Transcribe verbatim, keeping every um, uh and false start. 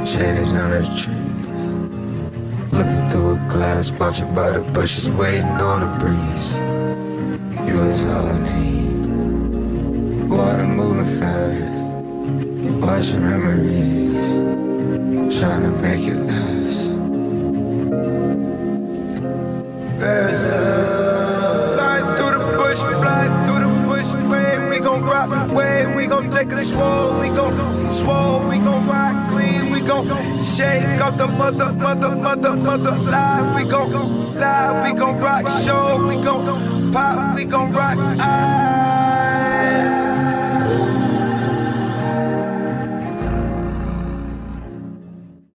shaded under the trees. Looking through a glass, watching by the bushes, waiting on a breeze. You is all I need. Water moving fast, watching memories, trying to make it last. There's a flying through the bush, flying through the bush. Way we gon' rock, way we gon' take a swole, we gon' swole, we gon' rock clean, we gon' shake off the mother, mother, mother, mother live. We gon' live, we gon' rock show, we gon' pop, we gon' rock. Ah.